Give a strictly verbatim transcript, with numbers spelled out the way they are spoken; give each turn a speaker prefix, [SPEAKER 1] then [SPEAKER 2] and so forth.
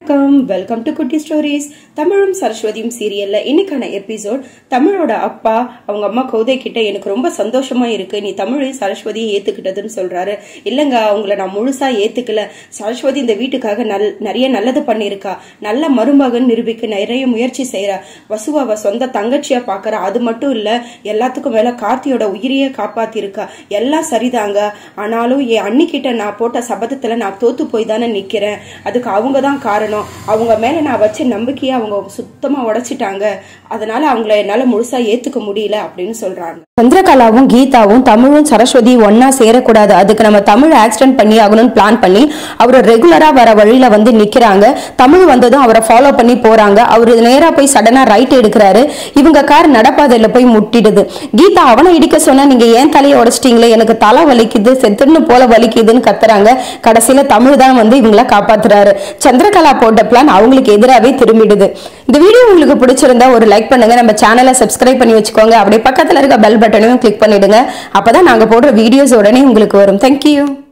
[SPEAKER 1] Welcome to குட்டி stories. தமிழும் சரஸ்வதியும் சீரியல்ல இன்னைக்கான எபிசோட், தமிழோட அப்பா அவங்க அம்மா கௌதை கிட்ட எனக்கு ரொம்ப சந்தோஷமா இருக்கு, நீ தமிழையும் சரஸ்வதியும் ஏத்துக்கிட்டதுன்னு சொல்றாரு. இல்லங்க, அவங்கள நான் முழுசா ஏத்துக்கல. சரஸ்வதி இந்த வீட்டுக்காக நல் நிறைய நல்லது பண்ணிருக்கா, நல்ல மருமகன் நிரூபிக்க நிறைய முயற்சி செய்யறா, வசுவாவை சொந்த தங்கச்சியா பாக்குறா. அது மட்டும் இல்ல, எல்லாத்துக்கும் மேல கார்த்தியோட உயிரையே காப்பாத்திருக்கா. எல்லாம் சரிதாங்க, ஆனாலும் என் அண்ணி கிட்ட நான் போட்ட சபதத்துல நான் தோத்து போய் தானே நிக்கிறேன். அதுக்கு அவங்கதான் காரணம். அவங்க மேல நான் வச்ச நம்பிக்கையை அவங்க சுத்தமா உடைச்சிட்டாங்க. அதனால அவங்கள என்னால முழுசா ஏத்துக்க முடியல அப்படின்னு சொல்றாங்க. சந்திரகலாவும் கீதாவும் தமிழும் சரஸ்வதி ஒன்னா சேரக்கூடாது, அதுக்கு நம்ம தமிழ் ஆக்சிடென்ட் பண்ணி ஆகணும்னு பிளான் பண்ணி அவரை ரெகுலரா வர வழியில வந்து நிக்கிறாங்க. தமிழ் வந்ததும் அவரை ஃபாலோ பண்ணி போறாங்க. அவரு நேரா போய் சடனா ரைட் எடுக்கிறாரு. இவங்க கார் நடப்பாதையில போய் முட்டிடுது. கீதா அவனை இடிக்க சொன்னா, நீங்க ஏன் தலையை உடைச்சிட்டீங்களே, எனக்கு தலை வலிக்குது, செத்துன்னு போல வலிக்குதுன்னு கத்துறாங்க. கடைசியில தமிழ் தான் வந்து இவங்களை காப்பாத்துறாரு. சந்திரகலா போட்ட பிளான் அவங்களுக்கு எதிராகவே திரும்பிடுது. இந்த வீடியோ உங்களுக்கு பிடிச்சிருந்தா ஒரு லைக் பண்ணுங்க, நம்ம சேனலை சப்ஸ்கிரைப் பண்ணி வச்சுக்கோங்க. அப்படியே பக்கத்துல இருக்க பெல் பட்டனையும் கிளிக் பண்ணிடுங்க. அப்பதான் நாங்க போடுற வீடியோஸ் உடனே உங்களுக்கு வரும். தேங்க்யூ.